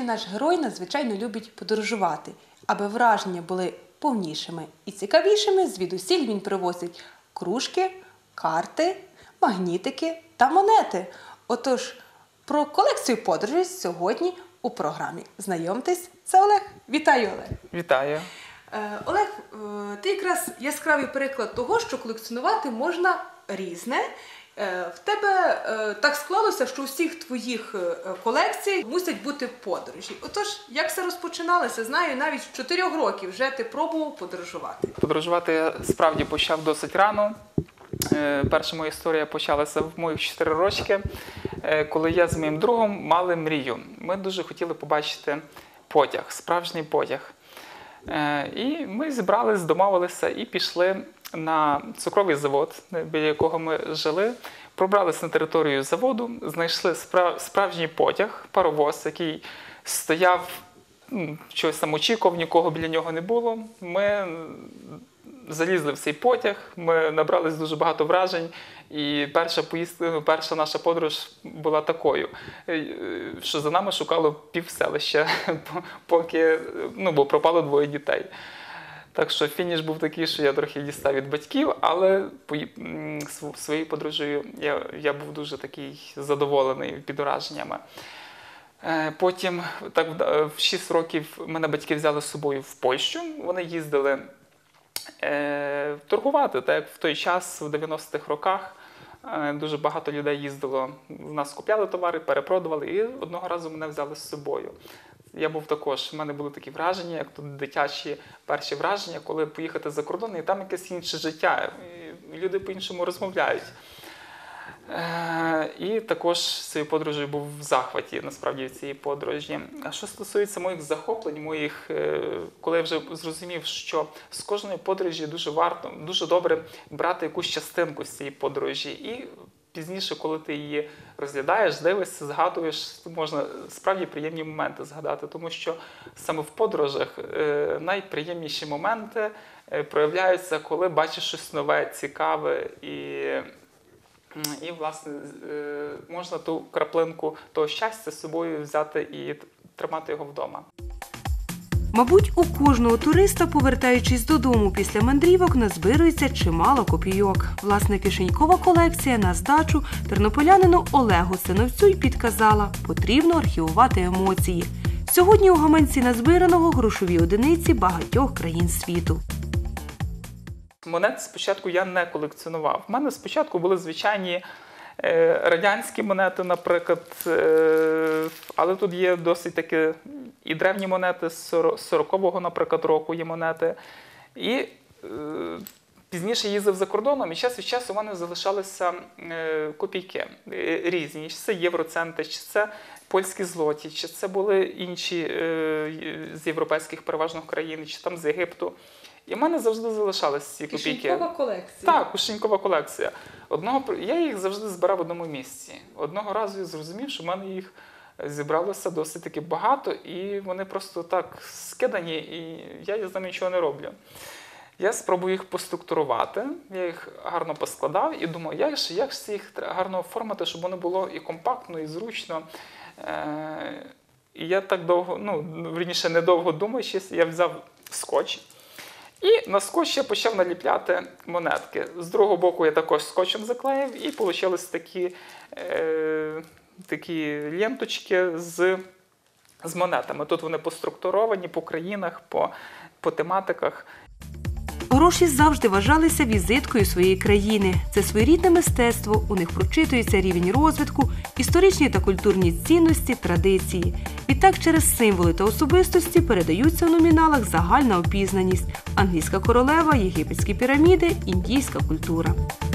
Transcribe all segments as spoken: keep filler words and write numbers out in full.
наш герой надзвичайно любить подорожувати. Аби враження були повнішими і цікавішими, звідусіль він привозить кружки, карти, магнітики та монети. Отож, про колекцію подорожей сьогодні у програмі. Знайомтесь, це Олег. Вітаю, Олег! Вітаю! Е, Олег, е, ти якраз яскравий приклад того, що колекціонувати можна різне. Е, в тебе е, так склалося, що у всіх твоїх е, колекцій мусять бути подорожі. Отож, як все розпочиналося? Знаю, навіть з чотирьох років вже ти пробував подорожувати. Подорожувати я справді почав досить рано. Е, перша моя історія почалася в моїх чотири рочки, е, коли я з моїм другом мали мрію. Ми дуже хотіли побачити потяг, справжній потяг. Е, і ми зібрались, домовилися і пішли на цукровий завод, біля якого ми жили. Пробралися на територію заводу, знайшли справжній потяг, паровоз, який стояв, щось там очікував, нікого біля нього не було. Ми залізли в цей потяг, ми набрались дуже багато вражень, і перша поїздка, перша наша подорож була такою, що за нами шукало півселища, поки, ну, бо пропало двоє дітей. Так що фініш був такий, що я трохи дістав від батьків, але своєю подорожею я, я був дуже такий задоволений під враженнями. Потім, так, в шість років мене батьки взяли з собою в Польщу. Вони їздили е, торгувати, так як в той час, в дев'яностих роках, е, дуже багато людей їздило, в нас купляли товари, перепродували, і одного разу мене взяли з собою. Я був також, в мене були такі враження, як тут дитячі перші враження, коли поїхати за кордон, і там якесь інше життя, і люди по-іншому розмовляють. Е, і також цією подорожею був в захваті, насправді, від цієї подорожі. А що стосується моїх захоплень, моїх, е, коли я вже зрозумів, що з кожної подорожі дуже варто, дуже добре брати якусь частинку з цієї подорожі, і пізніше, коли ти її розглядаєш, дивишся, згадуєш, можна справді приємні моменти згадати, тому що саме в подорожах е, найприємніші моменти е, проявляються, коли бачиш щось нове, цікаве, і, і власне, е, можна ту краплинку того щастя з собою взяти і тримати його вдома. Мабуть, у кожного туриста, повертаючись додому після мандрівок, назбирується чимало копійок. Власне, кишенькова колекція на здачу тернополянину Олегу Синовцю й підказала – потрібно архівувати емоції. Сьогодні у гаманці назбираного грошові одиниці багатьох країн світу. Монет спочатку я не колекціонував. У мене спочатку були звичайні радянські монети, наприклад, але тут є досить таки і древні монети, з сорокового, наприклад, року є монети. І е, пізніше їздив за кордоном, і час від часу у мене залишалися е, копійки різні. Чи це євроценти, чи це польські злоті, чи це були інші е, з європейських переважно країн, чи там з Єгипту. І в мене завжди залишалися ці копійки. Кишенькова колекція? Так, кишенькова колекція. Одного, я їх завжди збирав в одному місці. Одного разу я зрозумів, що в мене їх зібралося досить таки багато, і вони просто так скидані, і я з ними нічого не роблю. Я спробую їх поструктурувати, я їх гарно поскладав і думав, як ж, як ж їх гарно оформити, щоб воно було і компактно, і зручно. Е, і я так довго, ну, вірніше, недовго думаючи, я взяв скотч. І на скотч я почав наліпляти монетки. З другого боку я також скотчем заклеїв, і вийшли такі, е, такі ленточки з, з монетами. Тут вони поструктуровані по країнах, по, по тематиках. Гроші завжди вважалися візиткою своєї країни. Це своєрідне мистецтво, у них прочитується рівень розвитку, історичні та культурні цінності, традиції. Відтак через символи та особистості передаються у номіналах загальна опізнаність – англійська королева, єгипетські піраміди, індійська культура.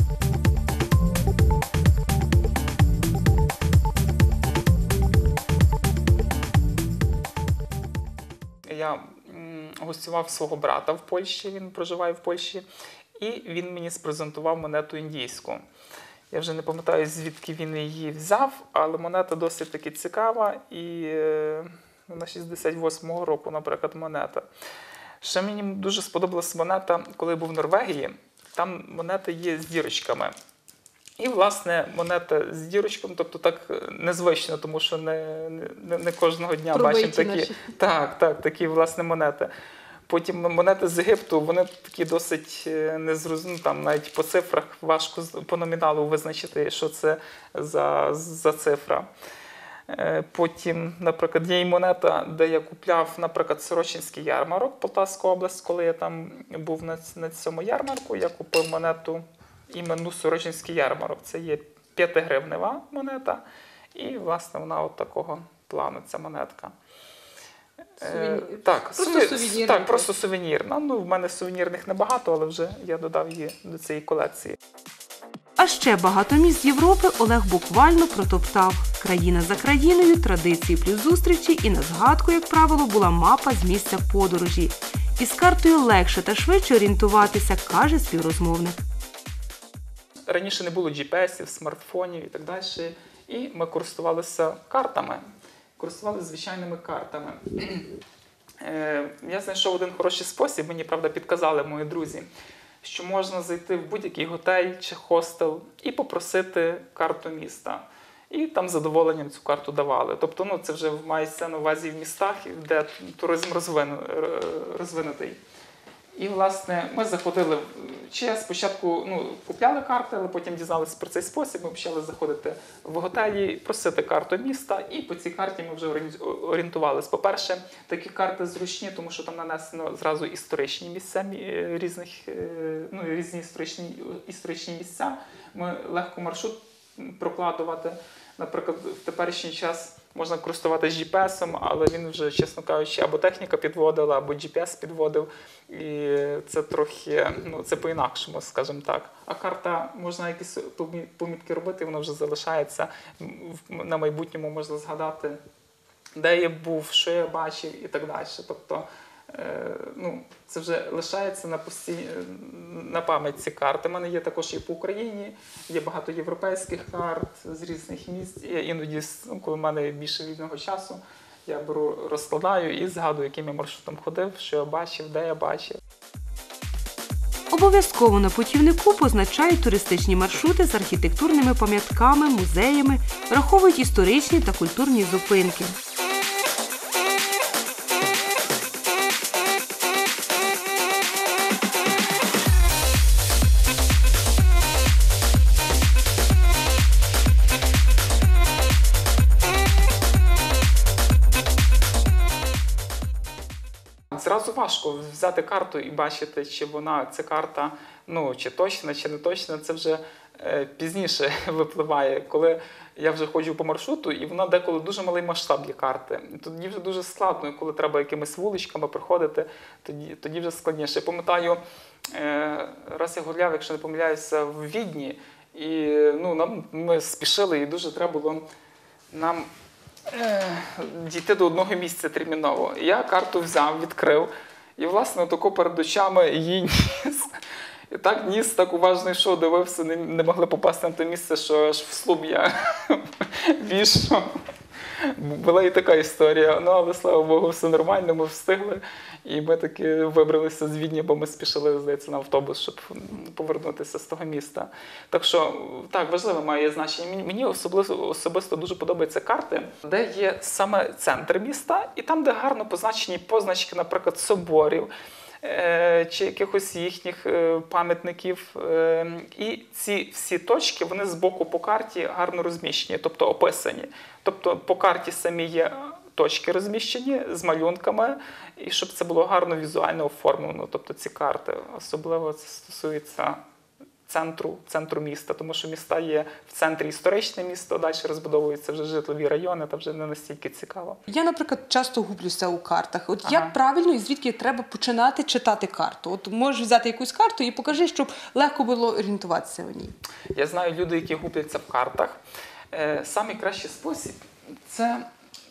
Я гостював свого брата в Польщі, він проживає в Польщі, і він мені спрезентував монету індійську. Я вже не пам'ятаю, звідки він її взяв, але монета досить таки цікава, і на шістдесят восьмого року, наприклад, монета. Ще мені дуже сподобалась монета, коли я був в Норвегії, там монети є з дірочками. І, власне, монета з дірочком, тобто так незвично, тому що не, не, не кожного дня Пробиті бачимо такі, наші. так, так, такі, власне, монети. Потім монети з Єгипту, вони такі досить незрозумілі, там навіть по цифрах важко по номіналу визначити, що це за, за цифра. Потім, наприклад, є і монета, де я купляв, наприклад, Сорочинський ярмарок, Полтавська область, коли я там був на, на цьому ярмарку, я купив монету іменну Сорочинський ярмарок. Це є п'ятигривнева монета, і, власне, вона от такого плану, ця монетка. Сувенір. Е, так, Просто сувенір, сувенірна. так, просто сувенірна. Ну, в мене сувенірних небагато, але вже я додав її до цієї колекції. А ще багато міст Європи Олег буквально протоптав. Країна за країною, традиції плюс зустрічі, і на згадку, як правило, була мапа з місця подорожі. Із картою легше та швидше орієнтуватися, каже співрозмовник. Раніше не було джі пі есів, смартфонів і так далі, і ми користувалися картами, користувалися звичайними картами. Я знайшов один хороший спосіб, мені, правда, підказали мої друзі, що можна зайти в будь-який готель чи хостел і попросити карту міста. І там з задоволенням цю карту давали. Тобто, ну, це вже мається на увазі в містах, де туризм розвинутий. І, власне, ми заходили, чи я спочатку ну, купляли карти, але потім дізналися про цей спосіб, ми почали заходити в готелі, просити карту міста, і по цій карті ми вже орієнтувалися. По-перше, такі карти зручні, тому що там нанесено зразу історичні місця, різних, ну, різні історичні, історичні місця. Ми легко маршрут прокладувати. Наприклад, в теперішній час можна користуватися джі пі есом, але він вже, чесно кажучи, або техніка підводила, або джі пі ес підводив. І це трохи, ну, це по-інакшому, скажімо так. А карта, можна якісь помітки робити, вона вже залишається. На майбутньому можна згадати, де я був, що я бачив і так далі. Тобто, ну, це вже лишається на, постій... на пам'ять ці карти. У мене є також і по Україні, є багато європейських карт з різних місць. Я іноді, ну, коли в мене більше вільного часу, я беру, розкладаю і згадую, яким я маршрутом ходив, що я бачив, де я бачив. Обов'язково на путівнику позначають туристичні маршрути з архітектурними пам'ятками, музеями, враховують історичні та культурні зупинки. Зразу важко взяти карту і бачити, чи вона, ця карта, ну, чи точна, чи не точна. Це вже е, пізніше випливає, коли я вже ходжу по маршруту, і вона деколи дуже малий масштаб є карти. Тоді вже дуже складно, коли треба якимись вуличками приходити, тоді, тоді вже складніше. Я пам'ятаю, е, раз я гуляв, якщо не помиляюся, в Відні, і ну, нам, ми спішили, і дуже треба було нам дійти до одного місця терміново. Я карту взяв, відкрив, і, власне, отако перед очами її ніс. І так ніс, так уважно йшов, дивився, не, не могли попасти на те місце, що аж вслуп я війшов. Була і така історія. Ну, але, слава Богу, все нормально, ми встигли. І ми таки вибралися з Відня, бо ми спішили, здається, на автобус, щоб повернутися з того міста. Так що, так, важливе має значення. Мені особисто, особисто дуже подобаються карти, де є саме центр міста, і там, де гарно позначені позначки, наприклад, соборів, чи якихось їхніх пам'ятників. І ці всі точки, вони з боку по карті гарно розміщені, тобто описані. Тобто по карті самі є точки розміщені з малюнками, і щоб це було гарно візуально оформлено, тобто ці карти. Особливо це стосується центру, центру міста, тому що міста є в центрі історичне місто, далі розбудовуються вже житлові райони, та вже не настільки цікаво. Я, наприклад, часто гублюся у картах. От Ага. як правильно і звідки треба починати читати карту? От можеш взяти якусь карту і покажи, щоб легко було орієнтуватися в ній. Я знаю люди, які губляться в картах. Е, Самий кращий спосіб – це,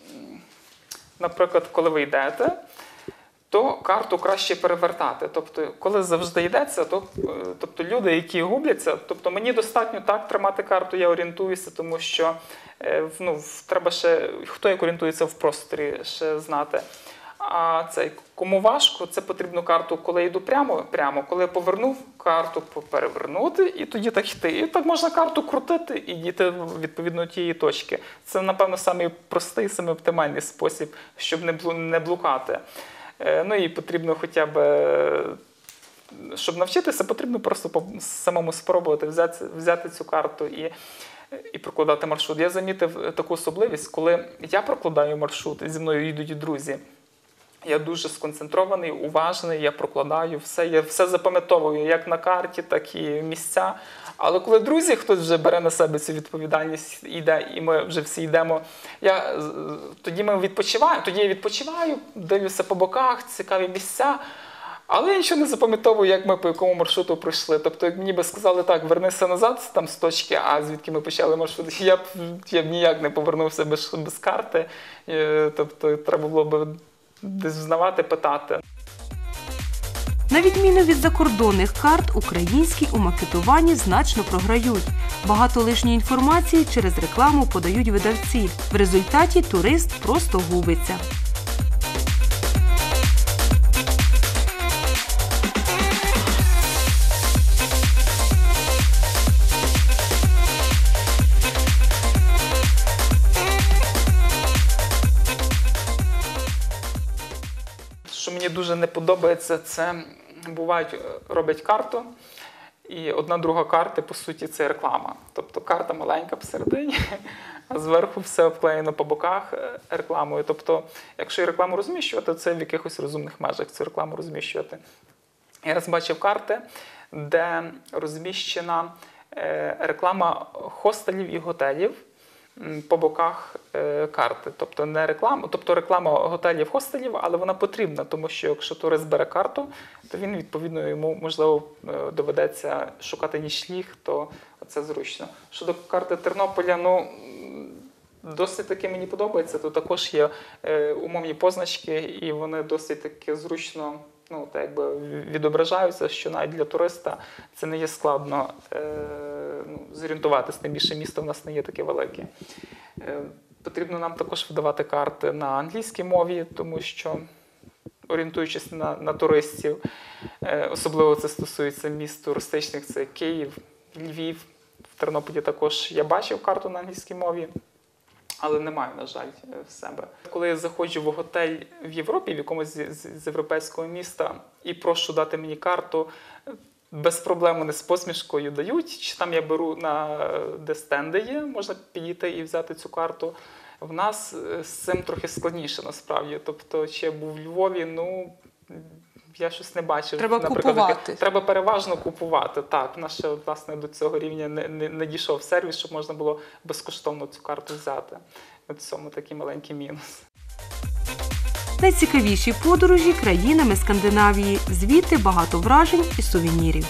наприклад, коли ви йдете, то карту краще перевертати. Тобто, коли завжди йдеться, то, тобто люди, які губляться, тобто мені достатньо так тримати карту, я орієнтуюся, тому що ну, треба ще, хто як орієнтується в просторі, ще знати. А цей, кому важко, це потрібно карту, коли йду прямо, прямо, коли повернув, карту перевернути і тоді так йти. І так можна карту крутити і дійти відповідно тієї точки. Це, напевно, самий простий, самий оптимальний спосіб, щоб не блукати. Ну і потрібно хоча б, щоб навчитися, потрібно просто самому спробувати взяти, взяти цю карту і, і прокладати маршрут. Я замітив таку особливість, коли я прокладаю маршрут, зі мною їдуть друзі, я дуже сконцентрований, уважний, я прокладаю все, я все запам'ятовую, як на карті, так і місця. Але коли друзі, хтось вже бере на себе цю відповідальність, йде, і ми вже всі йдемо, я, тоді ми відпочиваємо, тоді я відпочиваю, дивлюся по боках, цікаві місця, але я нічого не запам'ятовую, як ми по якому маршруту пройшли. Тобто, як мені би сказали, так, вернися назад там, з точки А, звідки ми почали маршрут, я б, я б ніяк не повернувся без, без карти. Тобто, треба було б десь взнавати, питати. На відміну від закордонних карт, українські у макетуванні значно програють. Багато лишньої інформації через рекламу подають видавці. В результаті турист просто губиться. Що мені дуже не подобається, це бувають, роблять карту, і одна друга карти, по суті, це реклама. Тобто карта маленька посередині, а зверху все обклеєно по боках рекламою. Тобто, якщо і рекламу розміщувати, це в якихось розумних межах цю рекламу розміщувати. Я раз бачив карти, де розміщена реклама хостелів і готелів по боках карти. Тобто не реклама, тобто реклама готелів, хостелів, але вона потрібна, тому що якщо турист бере карту, то він, відповідно, йому, можливо, доведеться шукати нічліг, то це зручно. Щодо карти Тернополя, ну, досить таки мені подобається. Тут також є умовні позначки, і вони досить таки зручно, ну, так якби відображаються, що навіть для туриста це не є складно е, ну, зорієнтуватися, тим більше місто в нас не є таке велике. Е, потрібно нам також видавати карти на англійській мові, тому що, орієнтуючись на, на туристів, е, особливо це стосується міст туристичних, це Київ, Львів, в Тернополі також я бачив карту на англійській мові, але не маю, на жаль, в себе. Коли я заходжу в готель в Європі, в якомусь з, з європейського міста, і прошу дати мені карту, без проблем вони з посмішкою дають. Чи там я беру, на, де стенди є, можна підійти і взяти цю карту. В нас з цим трохи складніше, насправді. Тобто, чи я був у Львові, ну, я щось не бачив. Треба купувати. Треба переважно купувати, так. У нас ще, власне, до цього рівня не, не, не дійшов сервіс, щоб можна було безкоштовно цю карту взяти. В цьому такий маленький мінус. Найцікавіші подорожі країнами Скандинавії. Звідти багато вражень і сувенірів.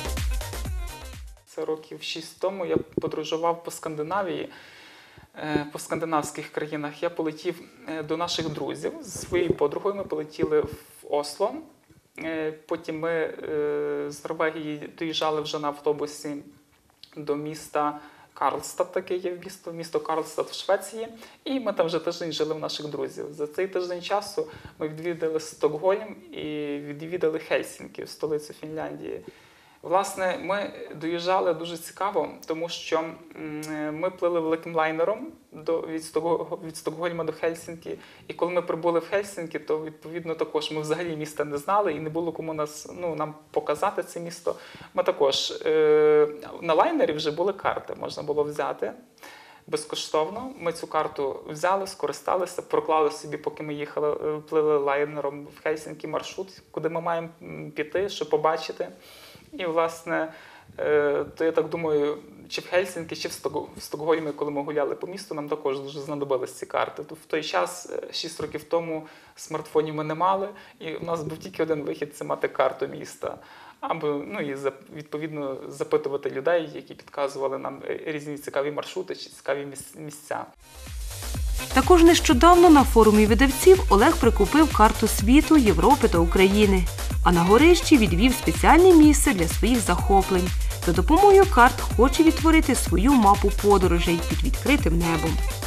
Це років шість тому я подорожував по Скандинавії, по скандинавських країнах. Я полетів до наших друзів з своєю подругою. Ми полетіли в Осло. Потім ми з Норвегії доїжджали вже на автобусі до міста Карлстад, таке є місто, місто Карлстад в Швеції. І ми там вже тиждень жили в наших друзів. За цей тиждень часу ми відвідали Стокгольм і відвідали Хельсінкі, столицю Фінляндії. Власне, ми доїжджали дуже цікаво, тому що ми плили великим лайнером до, від, Сток, від Стокгольма до Хельсінкі. І коли ми прибули в Хельсінкі, то, відповідно, також ми взагалі міста не знали і не було кому нас, ну, нам показати це місто. Ми також е, на лайнері вже були карти, можна було взяти безкоштовно. Ми цю карту взяли, скористалися, проклали собі, поки ми їхали, плили лайнером в Хельсінкі маршрут, куди ми маємо піти, що побачити. І, власне, то я так думаю, чи в Хельсінкі, чи в Стокгольмі, коли ми гуляли по місту, нам також дуже знадобились ці карти. В той час, шість років тому, смартфонів ми не мали, і у нас був тільки один вихід – це мати карту міста. Або, ну, і, відповідно, запитувати людей, які підказували нам різні цікаві маршрути чи цікаві місця. Також нещодавно на форумі видавців Олег прикупив карту світу, Європи та України. А на горищі відвів спеціальне місце для своїх захоплень. За допомогою карт хоче відтворити свою мапу подорожей під відкритим небом.